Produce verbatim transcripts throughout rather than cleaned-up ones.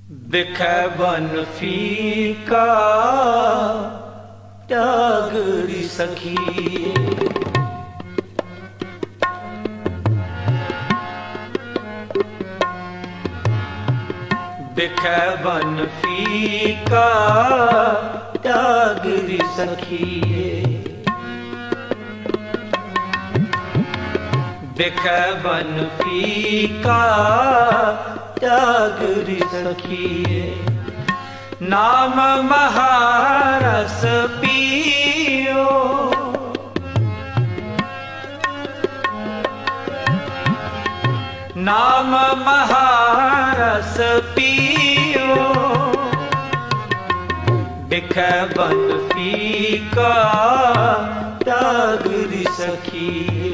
बिखै बन फीका टागरी सखी। बिखै बन फीका टागरी सखिए। बिखै बन फीका टागरी सखिए। नाम महारस पियो, नाम महारस पियो। बिखै बन फीका टागरी सखिए।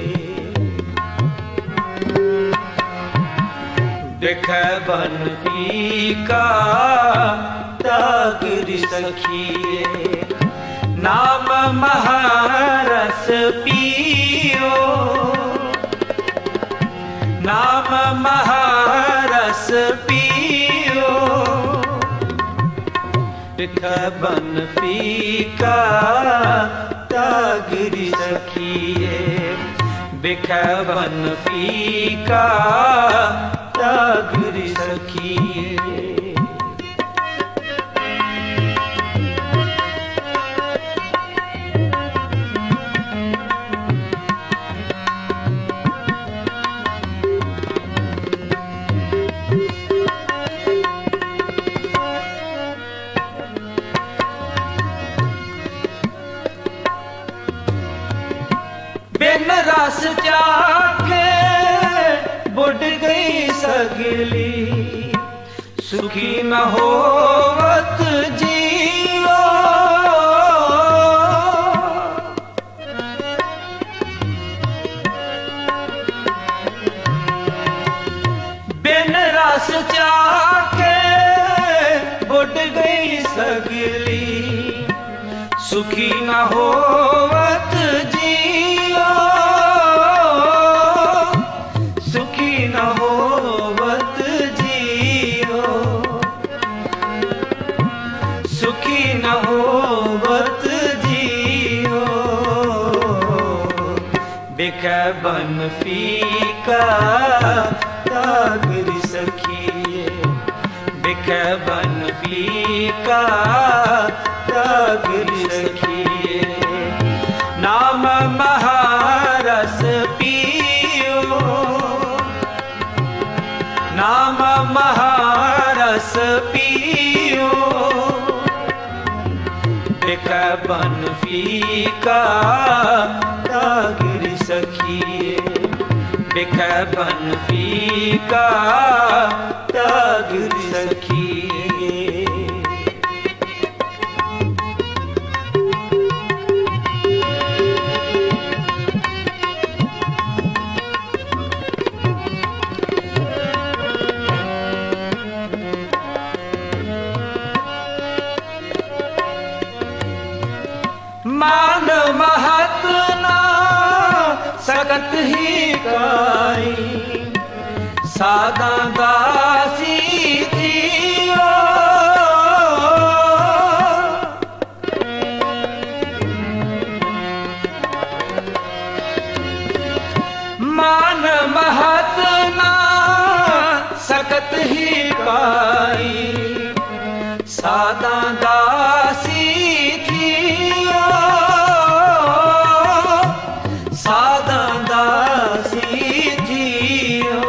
बिखै बन फीका टागरी सखिए। नाम महारस पियो, नाम महारस पियो। बिखै बन फीका टागरी सखिए। बिखै बन फीका टागरी सखिए। बिन रस चाखे बुढ़ गई सगली, सुखी न होवत जियो। बिन रस चाखे बुढ़ गई सगली, सुखी न होवत जियो। सुखी न होवत जियो, सुखी न होवत जियो। बिखै बन फीका टागरी सखिए। बिखै बन फीका टागरी सखिए। नाम महारस पियो, नाम महारस पियो। बिखै बन फीका टागरी सखिए। बिखै बन फीका टागरी सखिए। मान महत ना सकत ही काई, सादा दासी थियो। मान महत ना सकत ही काई, सादा दासी थियो। सादा दासी थियो,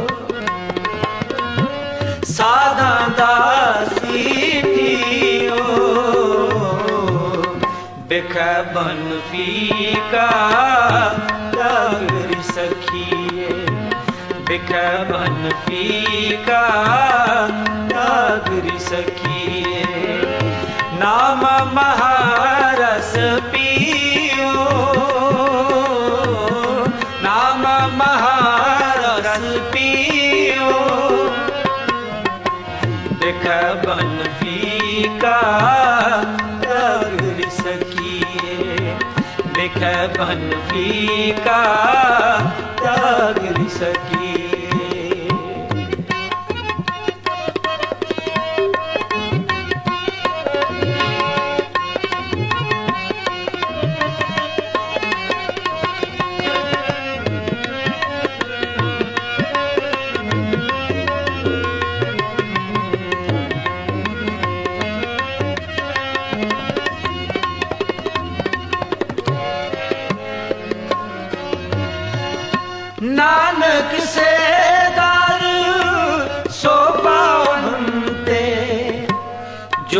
सादा दासी थियो। बिखै बन फीका टागरी सखिए। बिखै बन फीका टागरी सखिए। नाम महारस पियो, नाम महारस पियो। बिखै बन फीका टागरी सखिए। बिखै बन फीका टागरी सखिए।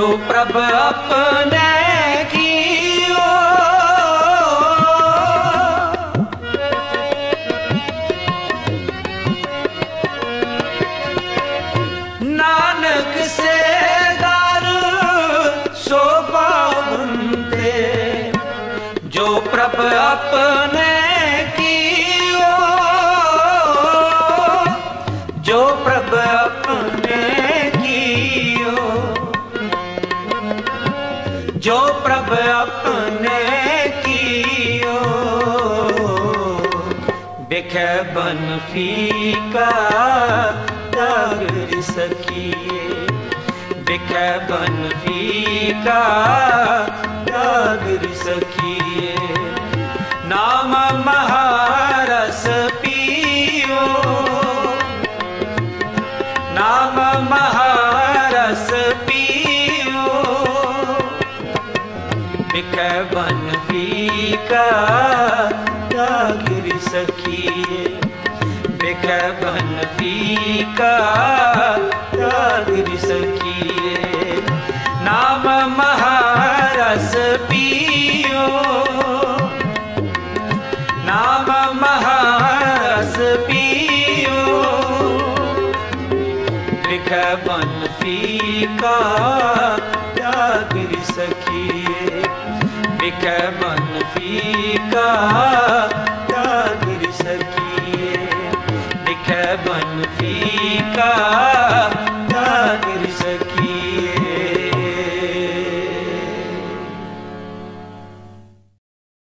जो प्रभ अपने कियो, नानक से दार सो पावंते। जो प्रभ अपने कियो, जो प्रभ अपने कियो, जो प्रभ अपने कियो, बिखै बन फीका दागर सखिए। बिखै बन फीका दागर सखिए। नाम महारस पियो, नाम महारस पियो, बिखै बन फीका दागर सखिए। बिखै बन फीका दागर सखिए। नाम महारस पियो, नाम महारस पियो, बिखै बन फीका दागर सखिए। बिखै बन फीका दागर सखिए। बिखै बन फीका